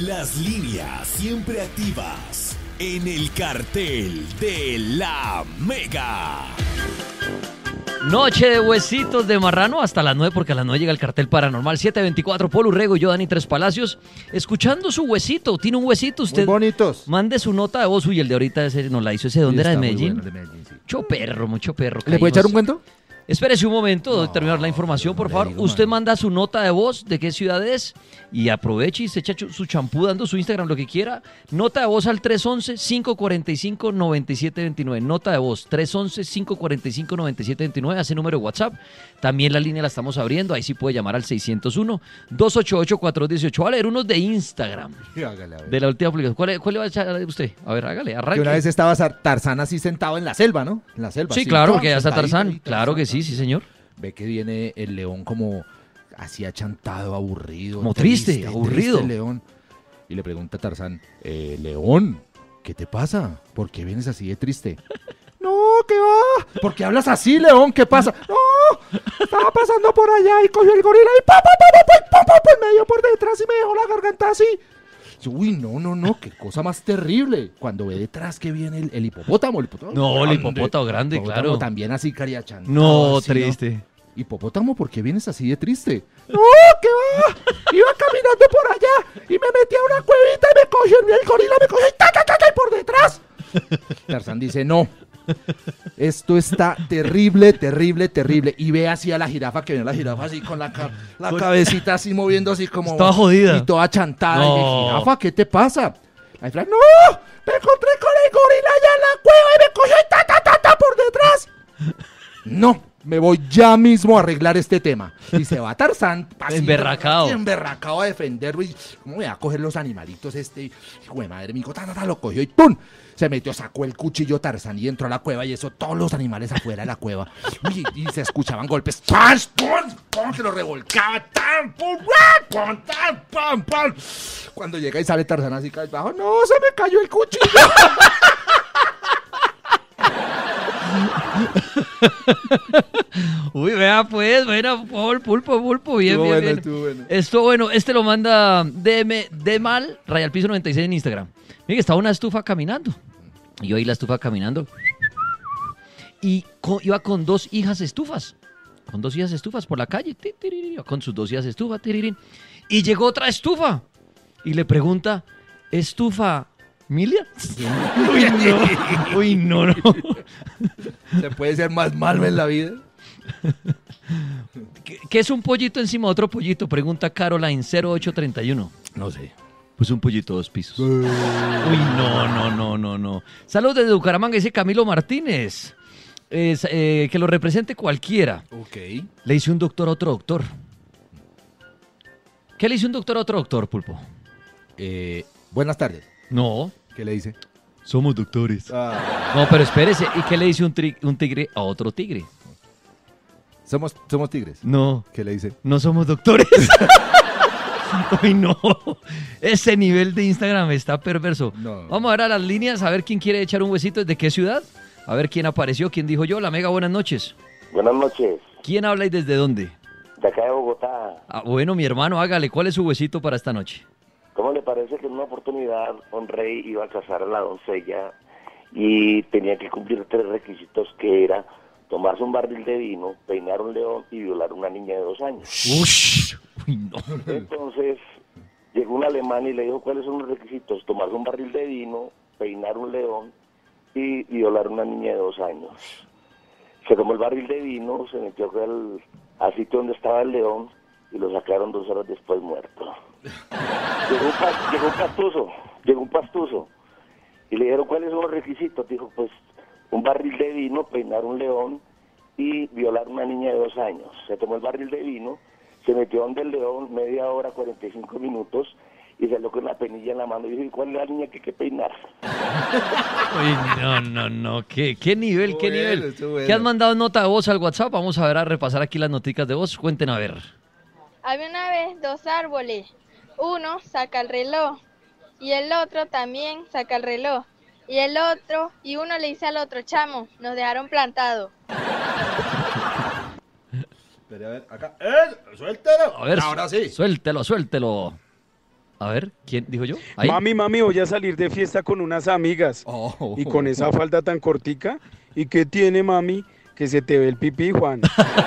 Las líneas siempre activas en el cartel de la Mega. Noche de huesitos de marrano hasta las 9, porque a las 9 llega el cartel paranormal. 724, Paul Urrego y yo, Dani Tres Palacios, escuchando su huesito. Tiene un huesito, usted. Muy bonitos. Mande su nota de voz. Uy, el de ahorita ese nos la hizo. ¿Ese de dónde era? ¿De Medellín? Bueno, de Medellín, sí. Mucho perro. ¿Le puede echar un cuento? Espérese un momento de terminar la información, por favor. Usted manda su nota de voz, de qué ciudad es, y aproveche y se echa su champú dando su Instagram, lo que quiera. Nota de voz al 311-545-9729. Nota de voz, 311-545-9729, hace número de WhatsApp. También la línea la estamos abriendo, ahí sí puede llamar al 601-288-4218. Va a leer unos de Instagram, Sí, hágale, a ver. de la última publicación. ¿Cuál le va a echar a usted? A ver, hágale, arranque. Que una vez estaba Tarzán así sentado en la selva, ¿no? En la selva. Sí, así, claro, ¡pum! porque ya está Sentadito Tarzán. ahí, Claro que sí, señor. Ve que viene el león como así achantado, aburrido. Como triste, aburrido. Triste el león. Y le pregunta a Tarzán, León, ¿qué te pasa? ¿Por qué vienes así de triste? No, ¿qué va? ¿Por qué hablas así, León? ¿Qué pasa? No, estaba pasando por allá y cogió el gorila y me dio por detrás y me dejó la garganta así. Uy, no, qué cosa más terrible. Cuando ve detrás que viene el hipopótamo. No, el grande. hipopótamo grande, Hipopótamo claro. también así cariachantado. No, así, triste. Hipopótamo, ¿por qué vienes así de triste? No, ¿qué va? Iba caminando por allá y me metí a una cuevita y me cogió el gorila, me cogió y y por detrás. Tarzán dice, no. Esto está terrible. Y ve así a la jirafa, que viene la jirafa así con la cabecita así moviendo así como... Estaba jodida. Y toda chantada. No. Y dije, jirafa, ¿qué te pasa? Ahí fue, no, me encontré con el gorila allá en la cueva y me cogió y por detrás. No, me voy ya mismo a arreglar este tema. Y se va Tarzán. así, Emberracao. Emberracao a defenderlo. Y ¿cómo voy a coger los animalitos este? Hijo de madre, mi hijo, lo cogió y ¡pum! Se metió, sacó el cuchillo Tarzán y entró a la cueva y eso, todos los animales afuera de la cueva. Uy, y se escuchaban golpes. ¡Pam! ¡Pum! ¡Pum! Que lo revolcaba. ¡Tam! ¡Pum! ¡Pum! ¡Tam! ¡Pam! ¡Pam! Cuando llega y sale Tarzán así cabizbajo, ¡no! ¡Se me cayó el cuchillo! Uy, vea pues, bueno, pulpo, bien, Estuvo bien, bueno, bien. estuvo bueno. Esto, bueno, este lo manda Demal, Rayal Piso 96 en Instagram. Mira, estaba una estufa caminando. Y yo ahí la estufa caminando. Y iba con dos hijas estufas. Con dos hijas estufas por la calle. Iba con sus dos hijas estufas. Y llegó otra estufa. Y le pregunta, ¿estufa Milia? Uy, no. ¿Se puede ser más malo en la vida? ¿Qué es un pollito encima de otro pollito? Pregunta Caroline 0831. No sé. Pues un pollito 2 pisos. Uy, no. Saludos desde Bucaramanga, dice Camilo Martínez. Que lo represente cualquiera. Ok. Le hice un doctor a otro doctor. ¿Qué le hizo un doctor a otro doctor, Pulpo? Buenas tardes. No, ¿Qué le dice? somos doctores. No, pero espérese. ¿Y qué le dice un tigre a otro tigre? Somos tigres. No, ¿Qué le dice? no somos doctores. Uy, no. Ese nivel de Instagram está perverso. No. Vamos a ver a las líneas, a ver quién quiere echar un huesito. ¿De qué ciudad? A ver quién apareció, quién dijo yo. La Mega, buenas noches. Buenas noches, ¿Quién habla y desde dónde? de acá de Bogotá. Bueno, mi hermano, hágale. ¿Cuál es su huesito para esta noche? ¿Cómo le parece que en una oportunidad un rey iba a casar a la doncella y tenía que cumplir 3 requisitos, que era tomarse un barril de vino, peinar un león y violar a una niña de 2 años? Uy, no. Entonces llegó un alemán y le dijo, ¿cuáles son los requisitos? Tomarse un barril de vino, peinar un león y violar a una niña de 2 años. Se tomó el barril de vino, se metió al sitio donde estaba el león y lo sacaron 2 horas después muerto. Llegó un pastuso y le dijeron, ¿cuáles son los requisitos? Dijo, pues un barril de vino, peinar un león y violar a una niña de 2 años. Se tomó el barril de vino, se metió donde el león, media hora, 45 minutos, y salió con la penilla en la mano y dijo, ¿y cuál es la niña que hay que peinar? Uy, no. ¿Qué nivel, Estuvo qué bueno, nivel? estuvo bueno. ¿Qué has mandado nota de voz al WhatsApp? Vamos a ver, a repasar aquí las noticas de voz. Cuenten a ver. Había una vez 2 árboles. Uno saca el reloj y el otro también saca el reloj. Y uno le dice al otro, chamo, nos dejaron plantados. Espera, a ver, acá. ¡Suéltelo! A ver, Ahora sí. Suéltelo. A ver, ¿quién dijo yo? ¿Ahí? Mami, voy a salir de fiesta con unas amigas. Y con esa falda tan cortica. ¿Y qué tiene, mami? Que se te ve el pipí, Juan.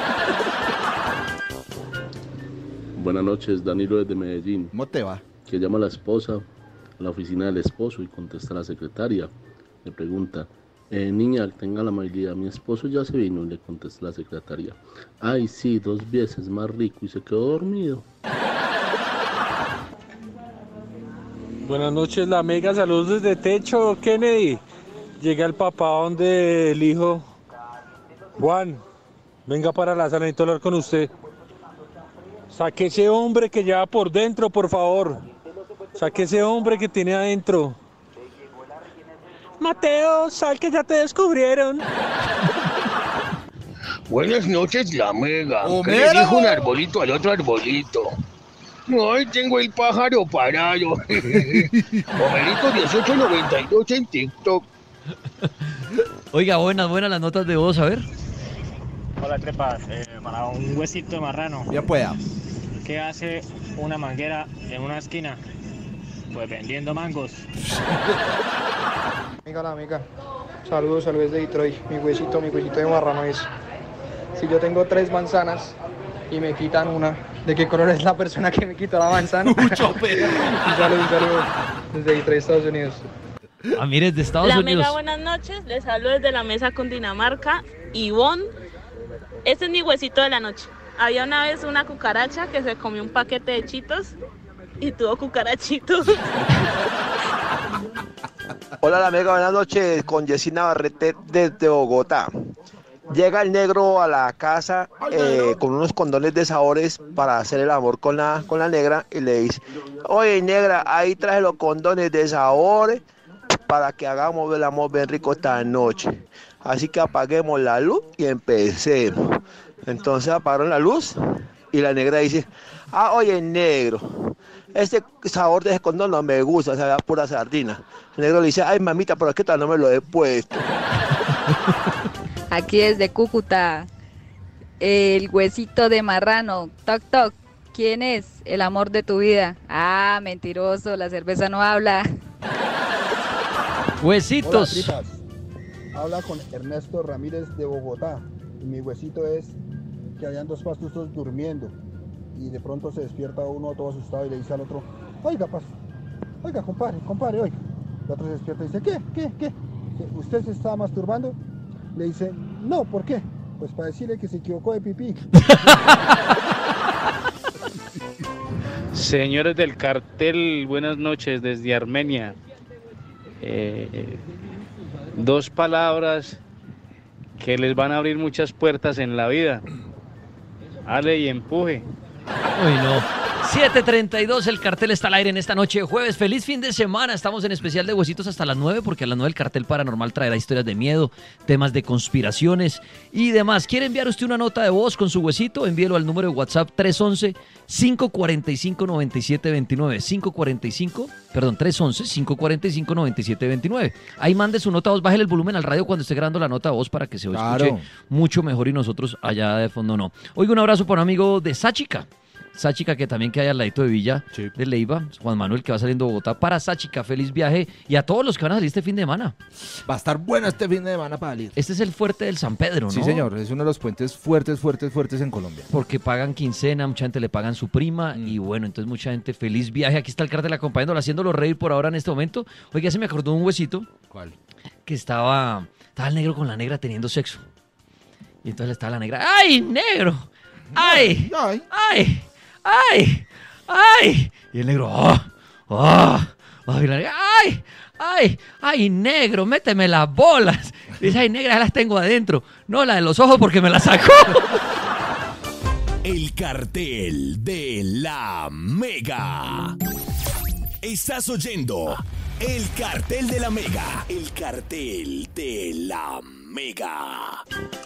Buenas noches, Danilo desde Medellín. ¿Cómo te va? Que llama a la esposa a la oficina del esposo y contesta la secretaria. Le pregunta, niña, tenga la amabilidad, mi esposo ya se vino, y le contesta la secretaria. Ay, sí, 2 veces más rico, y se quedó dormido. Buenas noches, la Mega. Saludos desde Techo, Kennedy. Llega el papá donde el hijo. Juan, venga para la sala, necesito hablar con usted. Saque ese hombre que lleva por dentro, por favor. Saque ese hombre que tiene adentro. Mateo, sal que ya te descubrieron. Buenas noches, la Mega. ¿Qué ¡Homero! le dijo un arbolito al otro arbolito? Ay, tengo el pájaro parado. Homerito 1892 en TikTok. Oiga, buenas las notas de voz, a ver. Hola, trepas. Para un huesito de marrano, Ya pueda. ¿qué hace una manguera en una esquina? Pues vendiendo mangos. La amiga. Saludos de Detroit. Mi huesito de marrano es: si yo tengo 3 manzanas y me quitan una, ¿de qué color es la persona que me quitó la manzana? Mucho pedo. Un saludo desde Detroit, Estados Unidos. Ah, mire, de Estados La Unidos. Mega, buenas noches. Les hablo desde la mesa con Dinamarca. Ivonne, este es mi huesito de la noche. Había una vez una cucaracha que se comió un paquete de chitos y tuvo cucarachitos. Hola, la Mega, buenas noches, con Yesina Barrete desde Bogotá. Llega el negro a la casa con unos condones de sabores para hacer el amor con la negra y le dice: oye, negra, ahí traje los condones de sabores para que hagamos el amor bien rico esta noche. Así que apaguemos la luz y empecemos. Entonces apagaron la luz y la negra dice: oye, negro, este sabor de ese condón no me gusta, sabe a pura sardina. El negro le dice: ay, mamita, pero es que todavía no me lo he puesto. Aquí desde Cúcuta, el huesito de marrano. Toc, toc. ¿Quién es el amor de tu vida? Ah, mentiroso, la cerveza no habla. Huesitos. Hola, tripas. Habla con Ernesto Ramírez de Bogotá. Y mi huesito es que habían 2 pastusos durmiendo. Y de pronto se despierta uno todo asustado y le dice al otro: oiga, compadre, oiga. El otro se despierta y dice: ¿Qué? ¿Usted se está masturbando? Le dice: no, ¿por qué? Pues para decirle que se equivocó de pipí. Señores del cartel, buenas noches desde Armenia. 2 palabras que les van a abrir muchas puertas en la vida. Ale y empuje. Uy, no. 7:32, el cartel está al aire en esta noche de jueves. Feliz fin de semana. Estamos en especial de Huesitos hasta las 9, porque a las 9 el cartel paranormal traerá historias de miedo, temas de conspiraciones y demás. ¿Quiere enviar usted una nota de voz con su huesito? Envíelo al número de WhatsApp 311-545-9729. 311-545-9729. Ahí mande su nota de voz, bájale el volumen al radio cuando esté grabando la nota de voz para que se escuche mucho mejor y nosotros allá de fondo no. Oiga, un abrazo para un amigo de Sáchica, que también queda al ladito de Villa de Leiva, Juan Manuel, que va saliendo de Bogotá para Sáchica. Feliz viaje, y a todos los que van a salir este fin de semana. Va a estar bueno este fin de semana para salir. Este es el fuerte del San Pedro, ¿no? Sí, señor, es uno de los puentes fuertes en Colombia. Porque pagan quincena, mucha gente le pagan su prima, y bueno, entonces mucha gente, feliz viaje. Aquí está el cartel acompañándolo, haciéndolo reír por ahora en este momento. Oiga, se me acordó de un huesito. ¿Cuál? Que estaba el negro con la negra teniendo sexo. Y entonces estaba la negra: ¡ay, negro! ¡Ay! ¡Ay! ¡Ay! ¡Ay! ¡Ay! Y el negro: ¡ay! ¡Ay! ¡Ay, negro! ¡Méteme las bolas! Dice: ¡ay, negra, ya las tengo adentro! No, la de los ojos porque me la sacó. El cartel de la Mega. Estás oyendo el cartel de la Mega. El cartel de la Mega.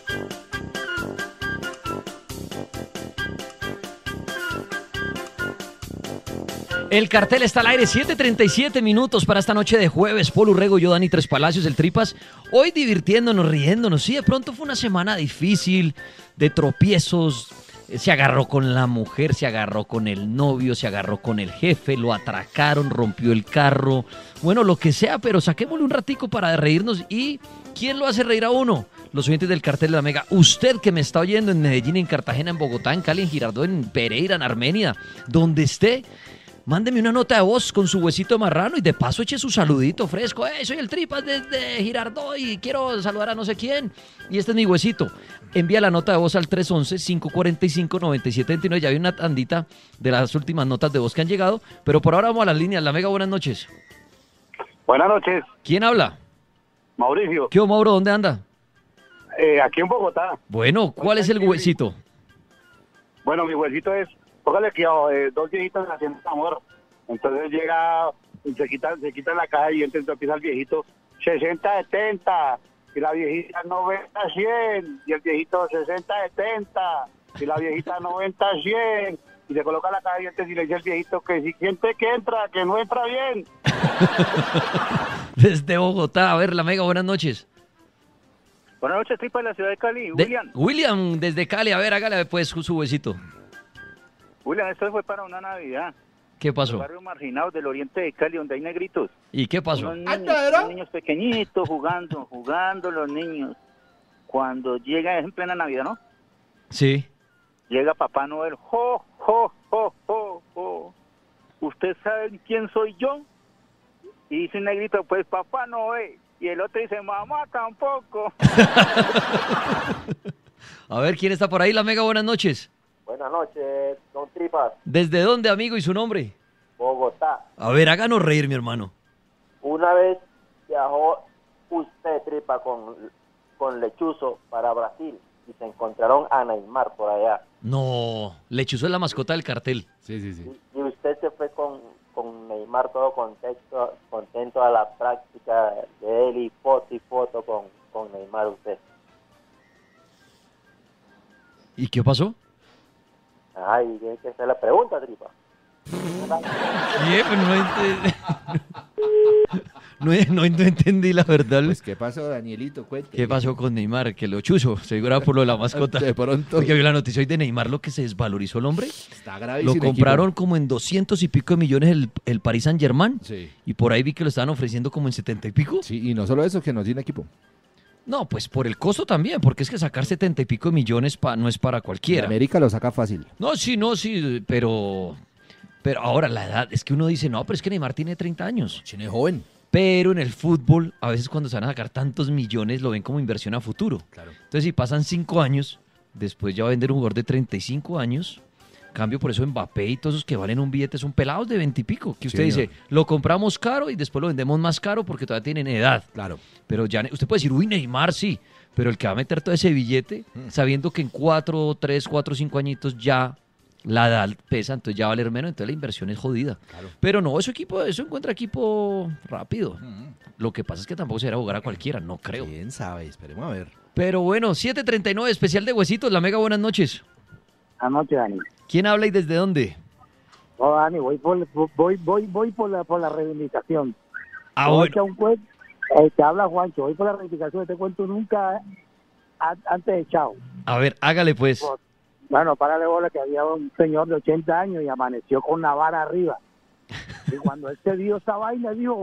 El cartel está al aire, 7:37 minutos para esta noche de jueves. Paul Urrego, yo, Dani Tres Palacios, el Tripas. Hoy divirtiéndonos, riéndonos. Sí, de pronto fue una semana difícil, de tropiezos, Se agarró con la mujer, se agarró con el novio, se agarró con el jefe, lo atracaron, rompió el carro. Bueno, lo que sea, pero saquémosle un ratico para reírnos. ¿Y quién lo hace reír a uno? Los oyentes del Cartel de la Mega. Usted que me está oyendo en Medellín, en Cartagena, en Bogotá, en Cali, en Girardot, en Pereira, en Armenia, donde esté, mándeme una nota de voz con su huesito marrano y de paso eche su saludito fresco. Soy el Tripas desde Girardot y quiero saludar a no sé quién. Y este es mi huesito. Envía la nota de voz al 311-545-9729. Ya hay una tandita de las últimas notas de voz que han llegado. Pero por ahora vamos a las líneas. La Mega, buenas noches. Buenas noches. ¿Quién habla? Mauricio. ¿Qué, Mauro? ¿Dónde anda? Aquí en Bogotá. Bueno, ¿cuál es el huesito? Bueno, mi huesito es, póngale que dos viejitos haciendo amor. Entonces llega, se quita la caja y entonces empieza el viejito 60-70 y la viejita 90-100 y el viejito 60-70 y la viejita 90-100 y se coloca la caja y entonces y le dice el viejito que si siente que entra, que no entra bien. Desde Bogotá, a ver, la Mega, buenas noches. Buenas noches, Tripa, de la ciudad de Cali, William. William, desde Cali, a ver, hágale pues su huesito. William, esto fue para una Navidad. ¿Qué pasó? En el barrio marginado del oriente de Cali, donde hay negritos. ¿Y qué pasó? Unos niños pequeñitos jugando los niños. Cuando llega, es en plena Navidad, ¿no? Sí. Llega Papá Noel, ¡jo, jo, jo, jo, jo! ¿Usted sabe quién soy yo? Y dice un negrito, pues Papá Noel. Y el otro dice, mamá tampoco. A ver, ¿quién está por ahí? La Mega, buenas noches. Buenas noches, don Tripas. ¿Desde dónde, amigo, y su nombre? Bogotá. A ver, háganos reír, mi hermano. Una vez viajó usted, Tripa, con Lechuzo para Brasil y se encontraron a Neymar por allá. No, Lechuzo es la mascota del cartel. Sí. Y usted se fue con Neymar todo contento a la práctica de él y foto con Neymar usted. ¿Y qué pasó? Ay, tiene que hacer la pregunta, Tripa. No entendí la verdad. Pues, ¿qué pasó, Danielito? Cuente. ¿Qué pasó con Neymar? Que lo chuzo, seguro por lo de la mascota. De pronto. Porque vio la noticia hoy de Neymar, lo que se desvalorizó el hombre. Está gravísimo. Lo compraron como en 200 y pico de millones el Paris Saint-Germain. Sí. Y por ahí vi que lo estaban ofreciendo como en 70 y pico. Sí, y no solo eso, que no tiene equipo. No, pues por el costo también, porque es que sacar 70 y pico de millones no es para cualquiera. América lo saca fácil. No, sí, pero ahora la edad, es que uno dice, no, pero es que Neymar tiene 30 años. Tiene joven. Pero en el fútbol, a veces cuando se van a sacar tantos millones, lo ven como inversión a futuro. Claro. Entonces, si pasan 5 años, después ya va a vender un jugador de 35 años. Cambio, por eso Mbappé y todos esos que valen un billete son pelados de 20 y pico. Que usted dice, lo compramos caro y después lo vendemos más caro porque todavía tienen edad. Claro. Pero ya usted puede decir, uy, Neymar sí. Pero el que va a meter todo ese billete, sabiendo que en 4, 5 añitos ya la edad pesa, entonces ya va a valer menos, entonces la inversión es jodida. Claro. Pero no, eso encuentra equipo rápido. Lo que pasa es que tampoco se irá a jugar a cualquiera, no creo. ¿Quién sabe? Esperemos a ver. Pero bueno, 7:39, especial de Huesitos, la Mega, buenas noches. Anoche, Dani. ¿Quién habla y desde dónde? No, Dani, voy por la reivindicación. Bueno. Te habla Juancho, voy por la reivindicación, te cuento nunca antes de chao. A ver, hágale pues. Bueno, párale bola que había un señor de 80 años y amaneció con una vara arriba. Y cuando él se vio esa vaina, dijo,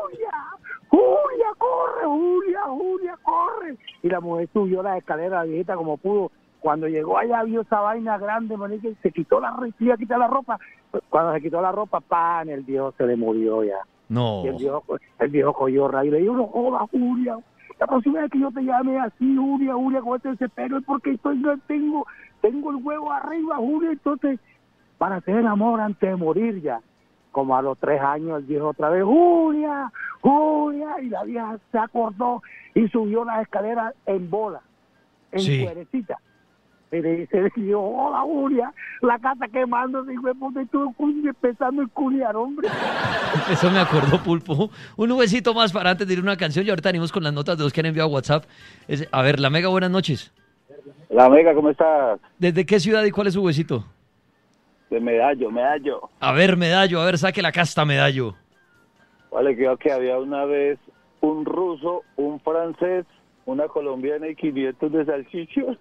Julia, corre, Julia, corre. Y la mujer subió la escalera, la viejita como pudo. Cuando llegó allá vio esa vaina grande, manique, y se quitó la ropa. Cuando se quitó la ropa, pan, el viejo se le murió ya. No. Y el viejo cogió rayo y le dijo, no jodas, Julia. La próxima vez que yo te llame así, Julia, con este desespero es porque tengo el huevo arriba, Julia. Entonces, para hacer el amor antes de morir ya. Como a los 3 años, el viejo otra vez, Julia. Y la vieja se acordó y subió las escaleras en bola, en cuerecita. Y le dice, hola, Julia, la casa quemándose, y estuve empezando a culiar, hombre. Eso me acordó, Pulpo. Un huesito más para antes de ir a una canción y ahorita venimos con las notas de los que han enviado a WhatsApp. A ver, la Mega, buenas noches. La Mega, ¿cómo estás? ¿Desde qué ciudad y cuál es su huesito? De Medallo. A ver, Medallo, saque la casta, Medallo. Vale, creo que había una vez un ruso, un francés una colombiana y 500 de salchichos.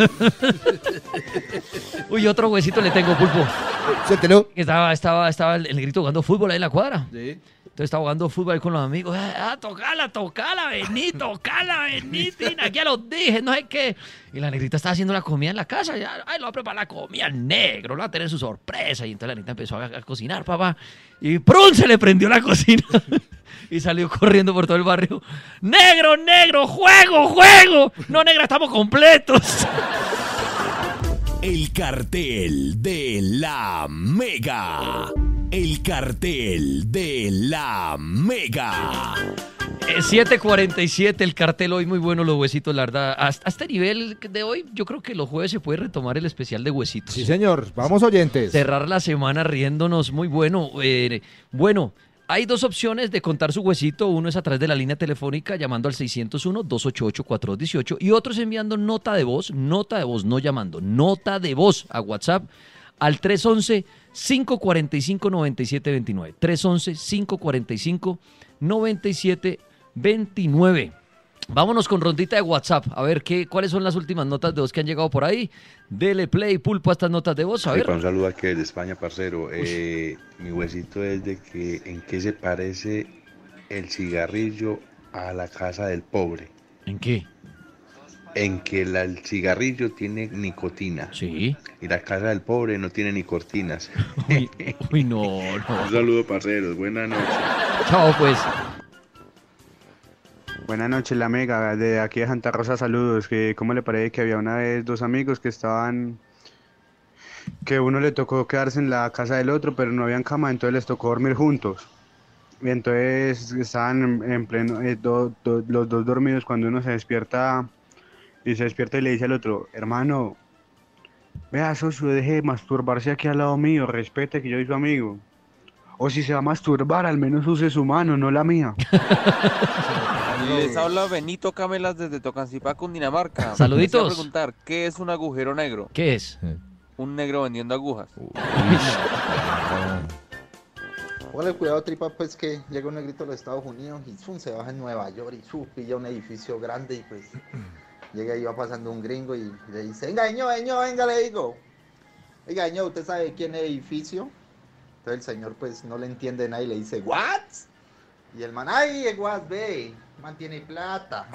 Uy, otro huesito le tengo, Pulpo. Suéltelo. Estaba el negrito jugando fútbol ahí en la cuadra. Sí. Entonces estaba jugando fútbol ahí con los amigos. Tocala, vení, Tina, aquí ya lo dije, no sé qué. Y la negrita estaba haciendo la comida en la casa. Ya, lo va a preparar la comida el negro, lo va a tener su sorpresa. Y entonces la negrita empezó a cocinar, papá. Y ¡prum! Se le prendió la cocina. Y salió corriendo por todo el barrio. ¡Negro, juego! No, negra, estamos completos. El cartel de la Mega. El cartel de la Mega. 7:47, el cartel hoy muy bueno, los huesitos, la verdad. Hasta este nivel de hoy, yo creo que los jueves se puede retomar el especial de huesitos. Sí, señor. Vamos, oyentes. Cerrar la semana riéndonos, muy bueno. Bueno, hay dos opciones de contar su huesito. Uno es a través de la línea telefónica llamando al 601-288-4218 y otro es enviando nota de voz, no llamando, nota de voz a WhatsApp al 311-545-9729. 311-545-9729. Vámonos con rondita de WhatsApp. A ver, ¿cuáles son las últimas notas de voz que han llegado por ahí? Dele play, Pulpo, a estas notas de voz. A ver. Un saludo aquí de España, parcero. Mi huesito es de que en qué se parece el cigarrillo a la casa del pobre. ¿En qué? En que el cigarrillo tiene nicotina. Sí. Y la casa del pobre no tiene ni cortinas. Uy, no. Un saludo, parceros. Buenas noches. Chao, pues. Buenas noches, la Mega, de aquí de Santa Rosa, saludos. ¿Cómo le parece que había una vez dos amigos que uno le tocó quedarse en la casa del otro, pero no habían cama, entonces les tocó dormir juntos? Y entonces estaban en pleno, los dos dormidos, cuando uno se despierta y le dice al otro: hermano, vea, socio, deje de masturbarse aquí al lado mío, respete que yo soy su amigo. O si se va a masturbar, al menos use su mano, no la mía. Les habla Benito Camelas desde Tocancipá, Cundinamarca. Saluditos. Me quisiera preguntar, ¿qué es un agujero negro? ¿Qué es? Un negro vendiendo agujas. Póngale cuidado, tripa, pues que llega un negrito a los Estados Unidos y se baja en Nueva York y pilla un edificio grande y pues llega y va pasando un gringo y le dice: venga, le digo. Oiga, ¿usted sabe quién es el edificio? Entonces el señor pues no le entiende nada y le dice: ¿what? Y el man: ay, el what, ve, mantiene plata.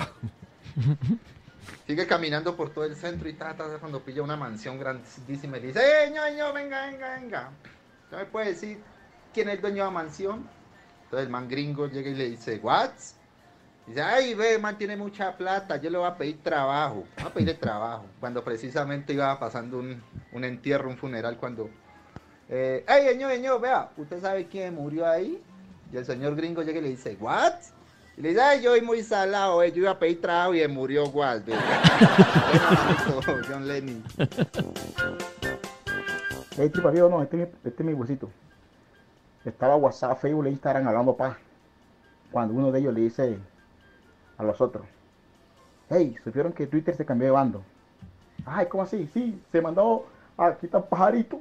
Sigue caminando por todo el centro y cuando pilla una mansión grandísima y dice: venga. ¿Usted me puede decir quién es el dueño de la mansión? Entonces el man gringo llega y le dice: ¿what? Dice: ay, ve, man tiene mucha plata, yo le voy a pedir trabajo. Voy a pedirle trabajo. Cuando precisamente iba pasando un entierro, un funeral, cuando... ay, señor, vea, ¿usted sabe quién murió ahí? Y el señor gringo llega y le dice: ¿what? Y le dice: ay, yo soy muy salado, yo iba a pedir trabajo y él murió igual. John Lennon. Hey, tripa, viejo, no, este es mi huesito. Estaba WhatsApp, Facebook e Instagram hablando paz. Cuando uno de ellos le dice a los otros: hey, ¿supieron que Twitter se cambió de bando? Ay, ¿cómo así? Sí, se mandó a quitar pajarito.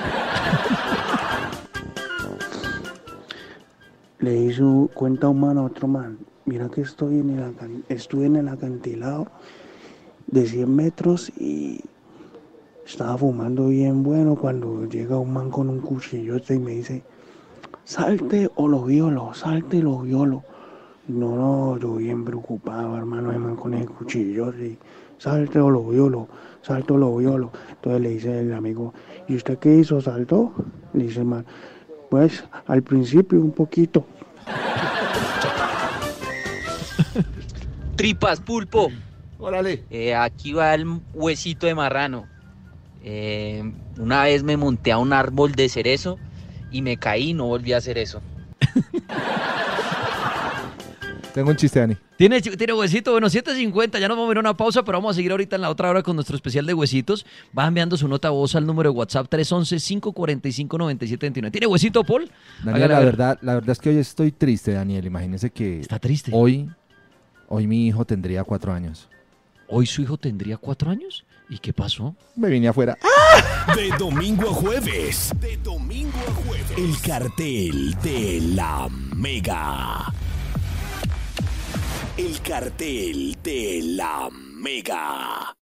Le hizo cuenta un man a otro man: mira que estuve en el acantilado de 100 metros y estaba fumando bien bueno cuando llega un man con un cuchillote y me dice: salte o lo violo, salte y lo violo. No, yo bien preocupado, hermano, el man con el cuchillote y salte o lo violo, salte o lo violo. Entonces le dice el amigo: ¿y usted qué hizo? ¿Saltó? Le dice el man: pues al principio un poquito. Tripas, Pulpo. Órale. Aquí va el huesito de marrano. Una vez me monté a un árbol de cerezo y me caí y no volví a hacer eso. Tengo un chiste, Dani. ¿Tiene huesito? Bueno, 7:50, ya nos vamos a ir a una pausa, pero vamos a seguir ahorita en la otra hora con nuestro especial de huesitos. Va enviando su nota voz al número de WhatsApp 311-545-9729. ¿Tiene huesito, Paul? Daniel, la verdad es que hoy estoy triste, Daniel. Imagínese que... ¿Está triste? Hoy mi hijo tendría 4 años. ¿Hoy su hijo tendría 4 años? ¿Y qué pasó? Me vine afuera. De domingo a jueves. El cartel de la Mega. El cartel de la Mega.